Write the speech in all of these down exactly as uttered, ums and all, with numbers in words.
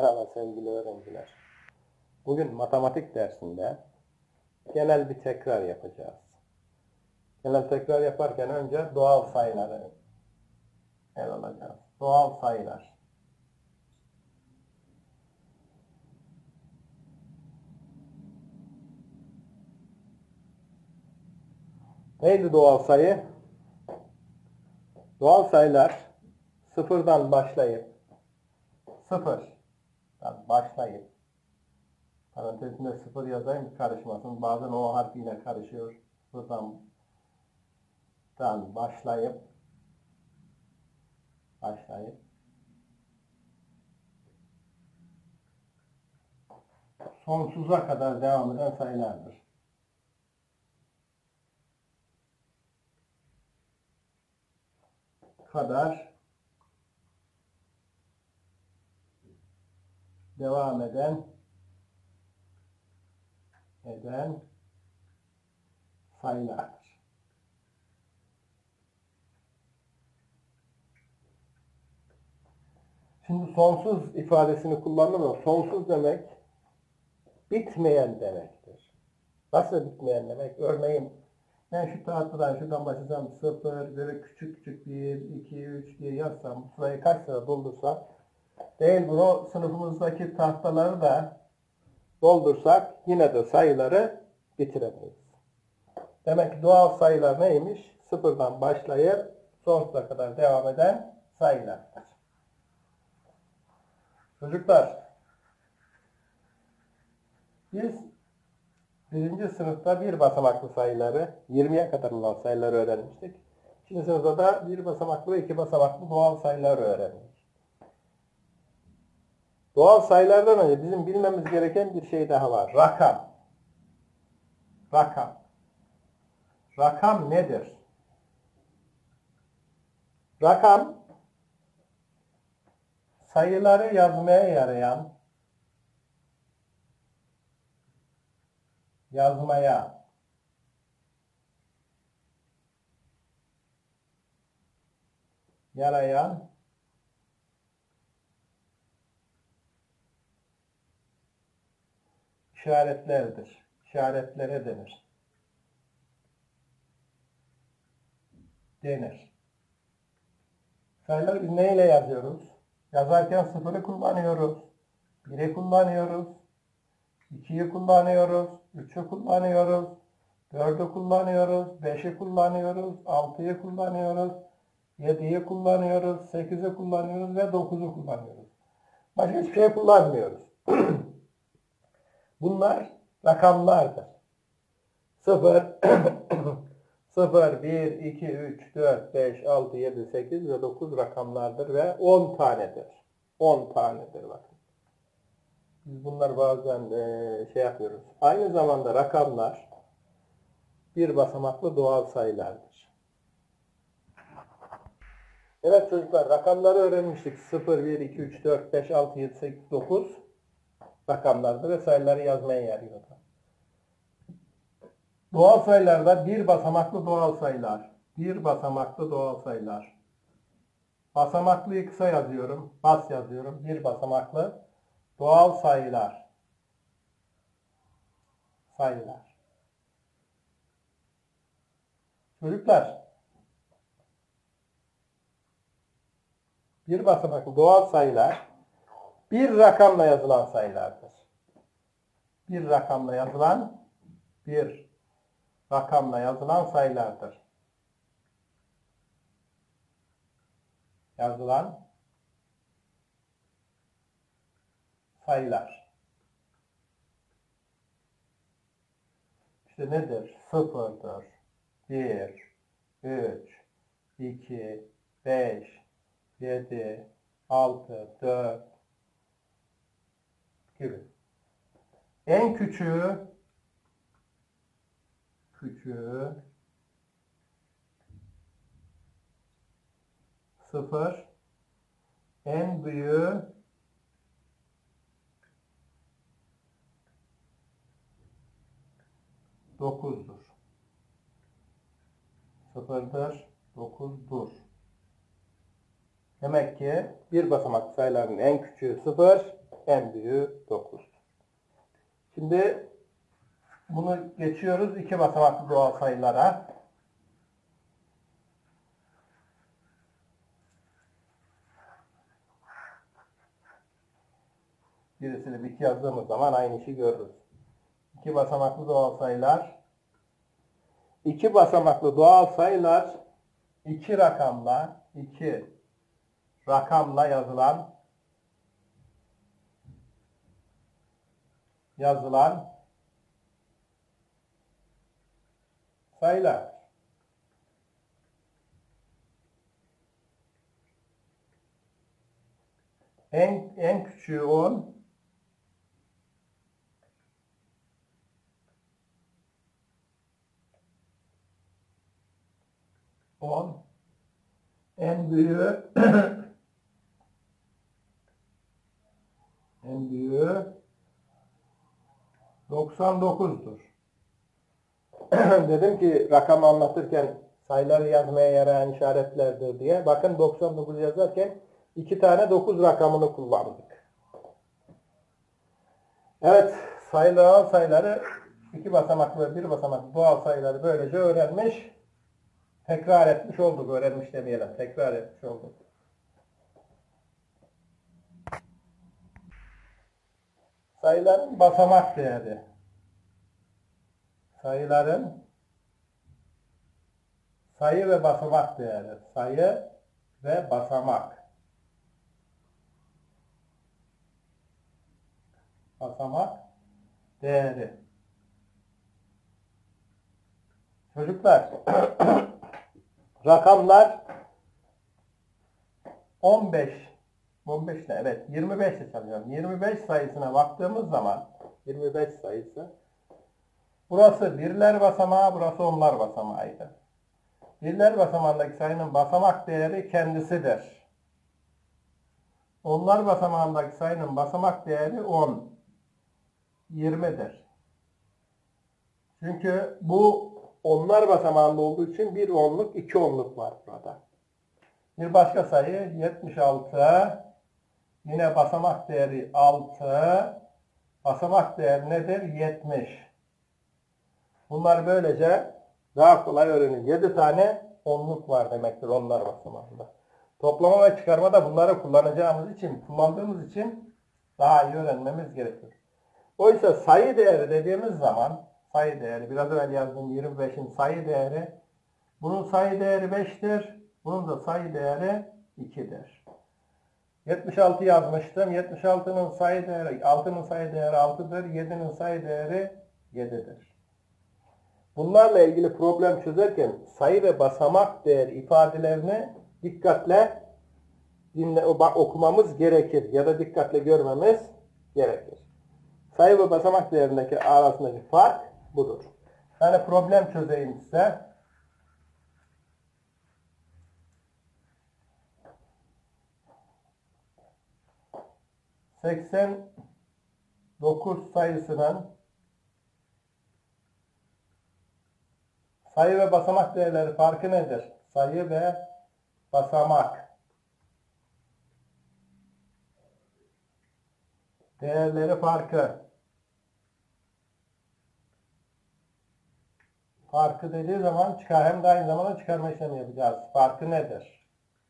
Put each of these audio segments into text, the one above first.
Merhaba sevgili öğrenciler. Bugün matematik dersinde genel bir tekrar yapacağız. Genel tekrar yaparken önce doğal sayıları ele alacağız. Doğal sayılar. Neydi doğal sayı? Doğal sayılar sıfırdan başlayıp sıfırdan başlayıp parantezinde sıfır yazayım karışmasın. Bazen o harfiyle karışıyor. Sıfırdan başlayıp başlayıp sonsuza kadar devam eden sayılardır. Kadar devam eden eden sayılardır. Şimdi sonsuz ifadesini kullandım ama sonsuz demek bitmeyen demektir. Nasıl bitmeyen demek? Örneğin ben şu tahtadan şuradan başlasam sıfır, böyle küçük küçük bir, iki, üç diye yazsam, sırayı kaç sıra doldursam değil bunu sınıfımızdaki tahtaları da doldursak yine de sayıları bitiremeyiz. Demek ki doğal sayılar neymiş? Sıfırdan başlayıp sonsuza kadar devam eden sayılardır. Çocuklar, biz birinci sınıfta bir basamaklı sayıları, yirmiye kadar olan sayıları öğrenmiştik. İkinci sınıfta da bir basamaklı ve iki basamaklı doğal sayıları öğrendik. Doğal sayılardan önce bizim bilmemiz gereken bir şey daha var. Rakam. Rakam. Rakam nedir? Rakam, sayıları yazmaya yarayan, yazmaya, yarayan işaretlerdir. İşaretlere denir. Denir. Sayıları biz neyle yazıyoruz? Yazarken sıfırı kullanıyoruz. biri kullanıyoruz. ikiyi kullanıyoruz. üçü kullanıyoruz. dördü kullanıyoruz. beşi kullanıyoruz. altıyı kullanıyoruz. yediyi kullanıyoruz. sekizi kullanıyoruz ve dokuzu kullanıyoruz. Başka hiçbir şey kullanmıyoruz. Bunlar rakamlardır. sıfır, sıfır, bir, iki, üç, dört, beş, altı, yedi, sekiz ve dokuz rakamlardır ve on tanedir. on tanedir bakın. Biz bunlar bazen e, şey yapıyoruz. Aynı zamanda rakamlar bir basamaklı doğal sayılardır. Evet çocuklar, rakamları öğrenmiştik. sıfır, bir, iki, üç, dört, beş, altı, yedi, sekiz, dokuz rakamlardır ve sayıları yazmaya yarıyordu. Doğal sayılarda bir basamaklı doğal sayılar. Bir basamaklı doğal sayılar. Basamaklıyı kısa yazıyorum. Bas yazıyorum. Bir basamaklı doğal sayılar. Sayılar. Çocuklar, bir basamaklı doğal sayılar bir rakamla yazılan sayılardır. Bir rakamla yazılan bir rakamla yazılan sayılardır. Yazılan sayılar. İşte nedir? Sıfırdır. bir, üç, iki, beş, yedi, altı, dört gibi. En küçüğü küçüğü sıfır, en büyüğü dokuzdur. Sıfırdır, dokuzdur. Demek ki bir basamaklı sayıların en küçüğü sıfır, En büyüğü dokuz. Şimdi bunu geçiyoruz iki basamaklı doğal sayılara. Birisini bit yazdığımız zaman aynı işi görürüz. İki basamaklı doğal sayılar. İki basamaklı doğal sayılar iki rakamla iki rakamla yazılan yazılan sayılar. En, en küçüğü on, on, en büyüğü en büyüğü doksan dokuzdur. Dedim ki rakam anlatırken sayıları yazmaya yarayan işaretlerdir diye. Bakın doksan dokuz yazarken iki tane dokuz rakamını kullandık. Evet, sayılar sayıları iki basamaklı ve bir basamaklı doğal sayıları böylece öğrenmiş, tekrar etmiş olduk. Öğrenmiş demeyelim, tekrar etmiş olduk. Sayıların basamak değeri. Sayıların sayı ve basamak değeri. Sayı ve basamak. Basamak değeri. Çocuklar, rakamlar on beş, on beş ne? Evet, yirmi beş ile çalışıyorum. yirmi beş sayısına baktığımız zaman, yirmi beş sayısı, burası birler basamağı, burası onlar basamağıydı. Birler basamağındaki sayının basamak değeri kendisidir. Onlar basamağındaki sayının basamak değeri on, yirmidir. Çünkü bu onlar basamağında olduğu için bir onluk, iki onluk var burada. Bir başka sayı yetmiş altı. Yine basamak değeri altı. Basamak değeri nedir? yetmiş. Bunlar böylece daha kolay öğrenir. yedi tane onluk var demektir onlar basamağında. Toplama ve çıkarma da bunları kullanacağımız için, kullandığımız için daha iyi öğrenmemiz gerekir. Oysa sayı değeri dediğimiz zaman, sayı değeri, biraz evvel yazdığım yirmi beşin sayı değeri, bunun sayı değeri beştir, bunun da sayı değeri ikidir. yetmiş altı yazmıştım. yetmiş altının sayı değeri, altının sayı değeri altıdır, yedinin sayı değeri yedidir. Bunlarla ilgili problem çözerken sayı ve basamak değeri ifadelerini dikkatle dinle, okumamız gerekir ya da dikkatle görmemiz gerekir. Sayı ve basamak değerindeki arasındaki fark budur. Yani problem çözeyim size. seksen dokuz sayısının sayı ve basamak değerleri farkı nedir? Sayı ve basamak değerleri farkı. Farkı dediği zaman çıkar, hem de aynı zamanda çıkarma işlemi yapacağız. Farkı nedir?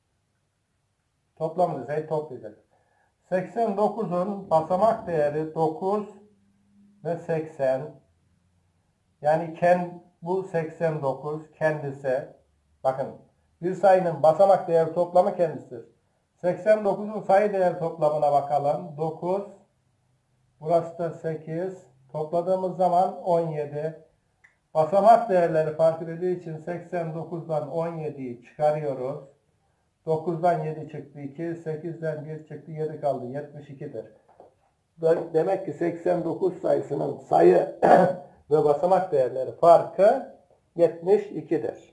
Toplam deseydi toplayacak. seksen dokuzun basamak değeri dokuz ve seksen. Yani kend, bu seksen dokuz kendisi. Bakın bir sayının basamak değeri toplamı kendisidir. seksen dokuzun sayı değeri toplamına bakalım. dokuz. Burası da sekiz. Topladığımız zaman on yedi. Basamak değerleri fark edildiği için seksen dokuzdan on yediyi çıkarıyoruz. dokuzdan yedi çıktı iki. sekizden bir çıktı yedi kaldı. yetmiş ikidir. Demek ki seksen dokuz sayısının sayı ve basamak değerleri farkı yetmiş ikidir.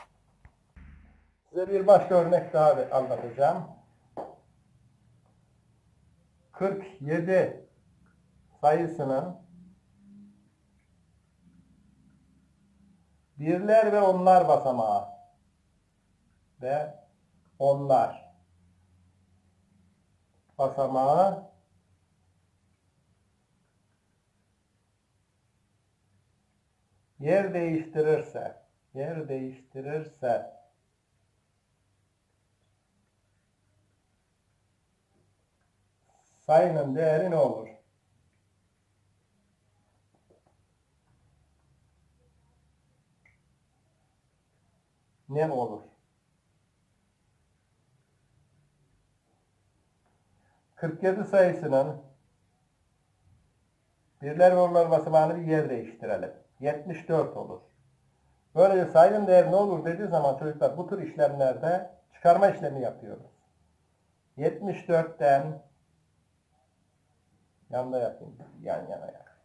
Size bir başka örnek daha anlatacağım. kırk yedi sayısının birler ve onlar basamağı ve onlar basamağı yer değiştirirse, yer değiştirirse sayının değeri ne olur? Ne olur? kırk yedi sayısının birler ve onlar basamağını bir yer değiştirelim. yetmiş dört olur. Böylece sayının değeri ne olur dediği zaman çocuklar bu tür işlemlerde çıkarma işlemi yapıyoruz. yetmiş dörtten yanda yapayım. Yan yana yap.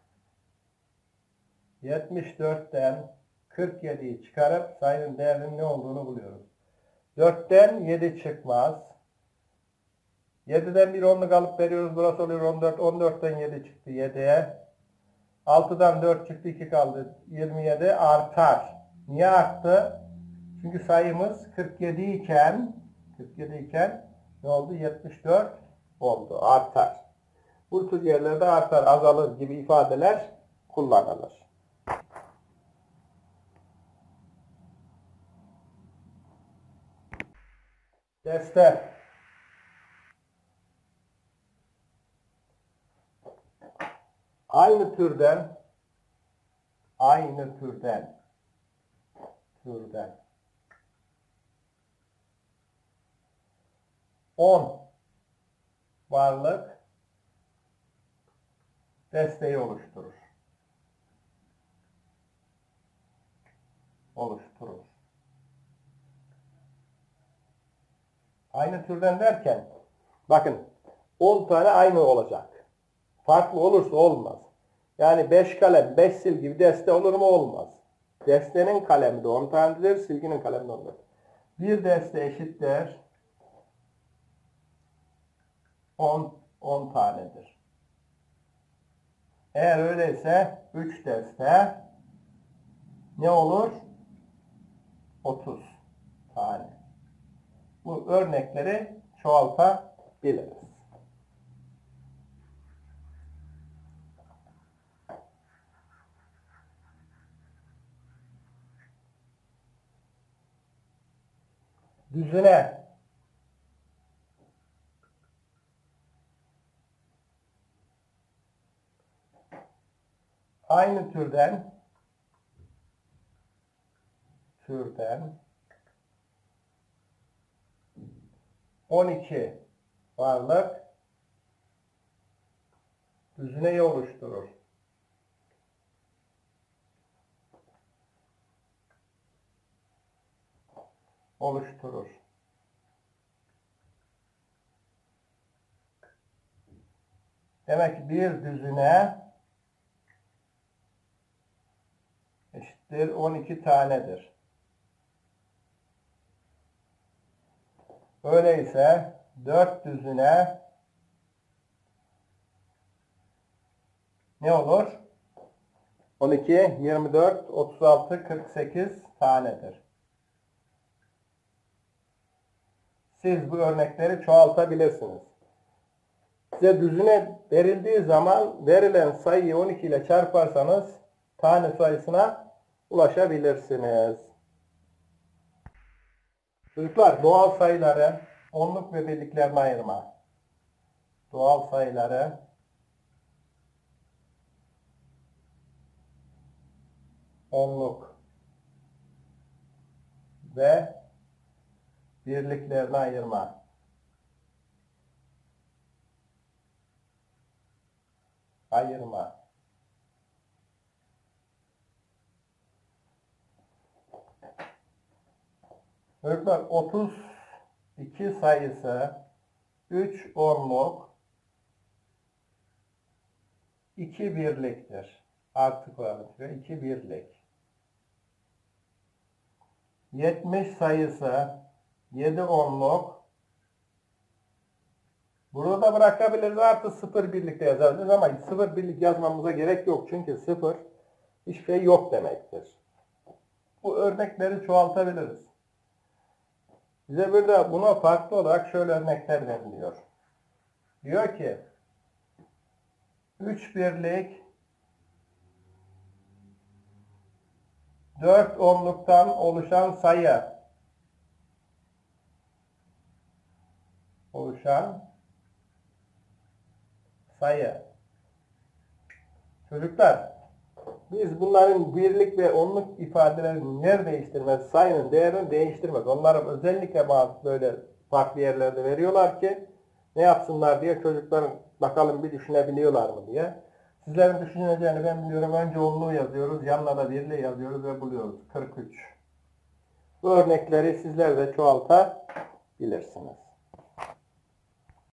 yetmiş dörtten kırk yediyi çıkarıp sayının değerinin ne olduğunu buluyoruz. dörtten yedi çıkmaz. yediden bir onluk alıp veriyoruz. Burası oluyor on dört. on dörtten yedi çıktı yediye. altıdan dört çıktı iki kaldı. yirmi yedi artar. Niye arttı? Çünkü sayımız kırk yedi iken kırk yedi iken ne oldu? yetmiş dört oldu. Artar. Bu tür yerlerde artar, azalır gibi ifadeler kullanılır. Deste. Aynı türden aynı türden türden on varlık desteği oluşturur. Oluşturur. Aynı türden derken bakın on tane aynı olacak. Farklı olursa olmaz. Yani beş kalem, beş sil gibi deste olur mu? Olmaz. Destenin kalemi de on tanedir, silginin kalemi de on tanedir. Bir deste eşittir on, on tanedir. Eğer öyleyse üç deste ne olur? otuz tane. Bu örnekleri çoğaltabiliriz. Düzine aynı türden türden on iki varlık düzineyi oluşturur. Oluşturur. Demek ki bir düzine eşittir on iki tanedir. Öyleyse dört düzine ne olur? on iki, yirmi dört, otuz altı, kırk sekiz tanedir. Siz bu örnekleri çoğaltabilirsiniz. Size düzine verildiği zaman verilen sayıyı on iki ile çarparsanız tane sayısına ulaşabilirsiniz. Çocuklar, doğal sayıları onluk ve birliklerine ayırma. Doğal sayıları onluk ve birliklerine ayırma. Ayırma. Çocuklar, otuz iki sayısı üç onluk, iki birliktir. Artı koyalım şuraya, iki birlik. yetmiş sayısı yedi onluk. Burada da bırakabiliriz. Artı sıfır birlikte yazabiliriz ama sıfır birlik yazmamıza gerek yok. Çünkü sıfır hiçbir şey yok demektir. Bu örnekleri çoğaltabiliriz. Bize burada buna farklı olarak şöyle örnekler veriliyor. Diyor ki üç birlik dört onluktan oluşan sayı. Oluşan sayı. Çocuklar, biz bunların birlik ve onluk ifadelerini yer değiştirmez, sayının değerini değiştirmez. Onlara özellikle bazı böyle farklı yerlerde veriyorlar ki ne yapsınlar diye, çocukların bakalım bir düşünebiliyorlar mı diye. Sizlerin düşüneceğini ben biliyorum. Önce onluğu yazıyoruz, yanına da birliği yazıyoruz ve buluyoruz. kırk üç. Bu örnekleri sizler de çoğaltabilirsiniz.